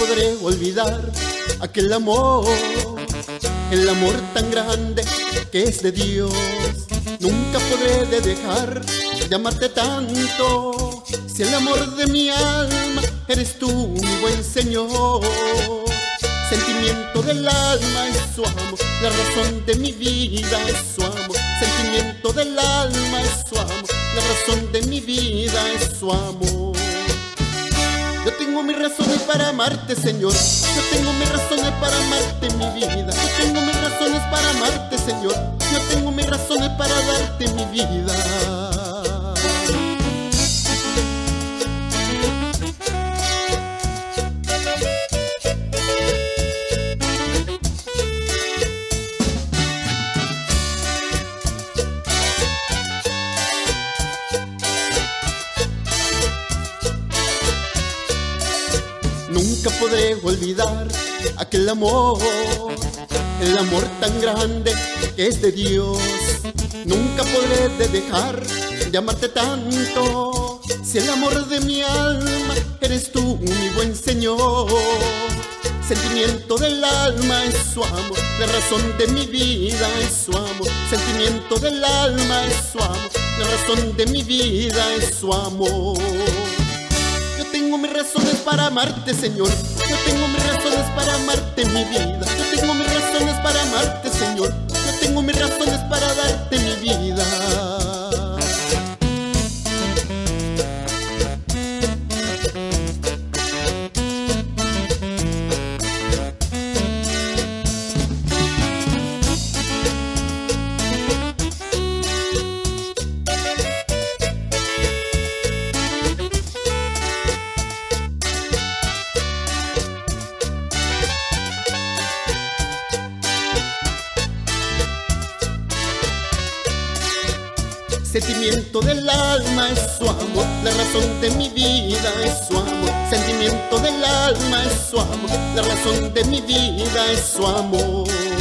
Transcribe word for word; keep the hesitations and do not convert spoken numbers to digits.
podré olvidar aquel amor, el amor tan grande que es de Dios. Nunca podré de dejar de amarte tanto, si el amor de mi alma eres tú, mi buen Señor. Sentimiento del alma es su amor, la razón de mi vida es su amor. Sentimiento del alma es su amor, la razón de mi vida es su amor. Yo tengo mis razones para amarte, Señor. Yo tengo mis razones para amarte, mi vida. Yo tengo mis razones para amarte, Señor. Yo tengo mis razones para darte mi vida. Nunca podré olvidar aquel amor, el amor tan grande que es de Dios. Nunca podré de dejar de amarte tanto, si el amor de mi alma eres tú, mi buen Señor. Sentimiento del alma es su amor, la razón de mi vida es su amor. Sentimiento del alma es su amor, la razón de mi vida es su amor. Yo tengo mis razones para amarte, Señor. Yo tengo mis razones para amarte, mi vida. Yo tengo mis razones para amarte, Señor. Yo tengo mis razones para darte mi vida. Sentimiento del alma es su amor, la razón de mi vida es su amor. Sentimiento del alma es su amor, la razón de mi vida es su amor.